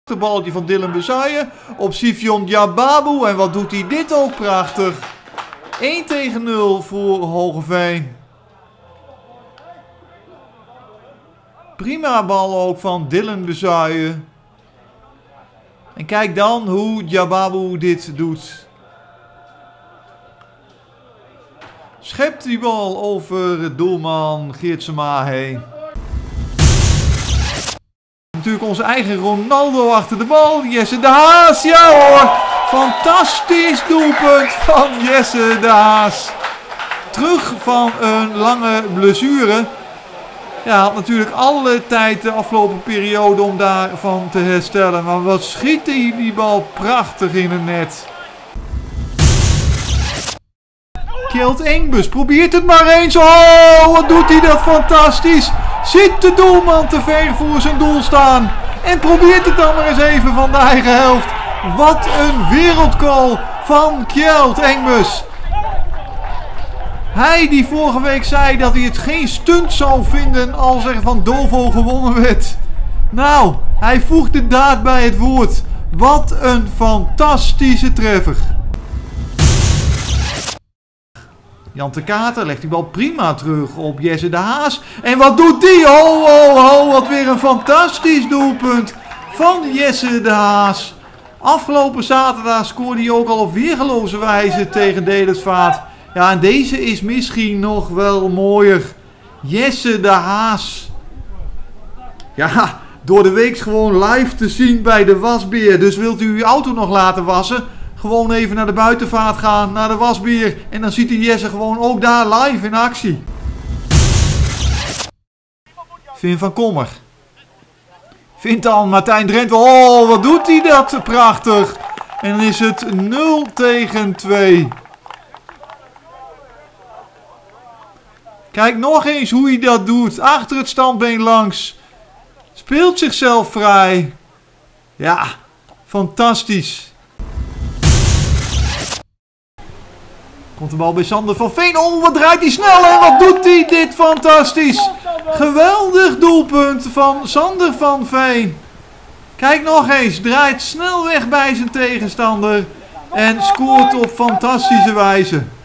Balletje van Dylan Bezuijen op Sifion Jababu. En wat doet hij dit ook prachtig. 1-0 voor Hoogeveen. Prima bal ook van Dylan Bezuijen. En kijk dan hoe Jababu dit doet. Schept die bal over doelman Geertsema heen. Natuurlijk onze eigen Ronaldo achter de bal. Jesse de Haas, ja hoor. Fantastisch doelpunt van Jesse de Haas. Terug van een lange blessure. Ja, had natuurlijk alle tijd de afgelopen periode om daarvan te herstellen. Maar wat schiet hij die bal prachtig in het net. Kjeld Engbus probeert het maar eens. Oh, wat doet hij dat fantastisch. Ziet de doelman te ver voor zijn doel staan. En probeert het dan maar eens even van de eigen helft. Wat een wereldgoal van Kjeld Engbus. Hij die vorige week zei dat hij het geen stunt zou vinden als er van Dovo gewonnen werd. Nou, hij voegt de daad bij het woord. Wat een fantastische treffer. Jan de Kater legt die bal prima terug op Jesse de Haas. En wat doet die? Ho, ho, ho, wat weer een fantastisch doelpunt van Jesse de Haas. Afgelopen zaterdag scoorde hij ook al op weergeloze wijze tegen Delertsvaart. Ja, en deze is misschien nog wel mooier. Jesse de Haas. Ja, door de week gewoon live te zien bij de wasbeer. Dus wilt u uw auto nog laten wassen? Gewoon even naar de buitenvaart gaan, naar de wasbeer. En dan ziet u Jesse gewoon ook daar live in actie. Finn van Kommer. Vindt dan Martijn Drenthe. Oh, wat doet hij dat prachtig. En dan is het 0-2. Kijk nog eens hoe hij dat doet. Achter het standbeen langs. Speelt zichzelf vrij. Ja, fantastisch. Komt de bal bij Sander van Veen. Oh, wat draait hij snel en wat doet hij dit fantastisch. Geweldig doelpunt van Sander van Veen. Kijk nog eens. Draait snel weg bij zijn tegenstander. En scoort op fantastische wijze.